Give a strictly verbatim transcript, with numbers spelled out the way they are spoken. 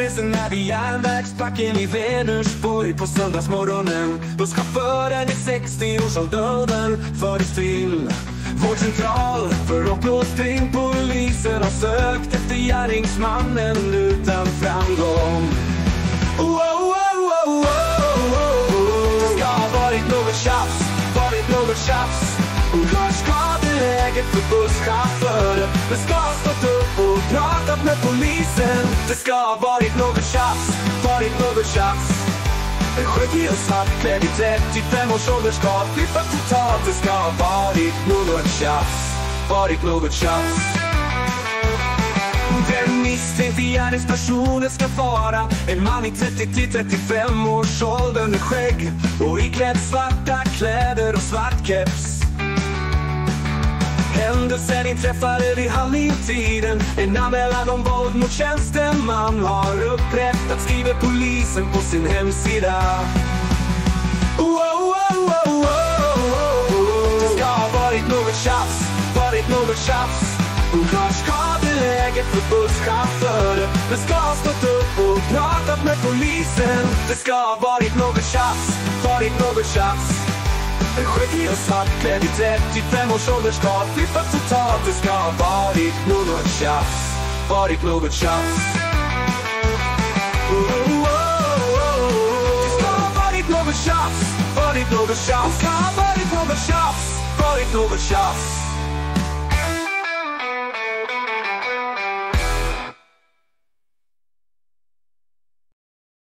polisen är vid järnvägsbacken i Vänersborg på söndagsmorgonen, då chauffören i sextio-årsåldern fördes till vårdcentral för uppblåsning. Polisen har sökt efter gärningsmannen utan framgång. Oh, oh, oh, oh, oh, oh. Det ska ha varit något tjafs, varit något tjafs. Hörskadeläget för busschauffören, men ska ha stått upp och pratat med polisen. Det ska ha varit något tjafs, varit något tjafs. En sjuttio svartklädd i trettiofem års ålder ska ha flippat totalt. Det ska ha varit något tjafs, varit något tjafs. Den misstänkte gärningspersonen ska vara en man i trettio till trettiofem års ålder med skägg och iklädd svarta kläder och svart keps. Händelsen inträffade vid halvtiden. En anmälan om våld mot tjänsteman har upprättat, skriver polisen på sin hemsida. Oh, oh, oh, oh, oh, oh. Det ska ha varit något tjafs, varit något tjafs. Hörskadeläget för busschauffören, men ska ha stått upp och pratat med polisen. Det ska ha varit något tjafs, varit något tjafs. En sjuttio svartklädd i trettiofem års ålder ska ha flippat totalt. Det ska ha varit något tjafs, varit något tjafs. Oh, oh, oh, oh. Det ska ha varit något tjafs, varit något tjafs. Det ska ha varit något tjafs, varit något tjafs.